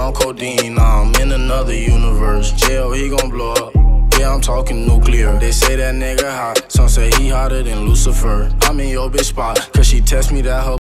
on codeine, nah, I'm in another universe. Jail, he gon' blow up. Yeah, I'm talking nuclear. They say that nigga hot, some say he hotter than Lucifer. I'm in your bitch spot, cause she text me that her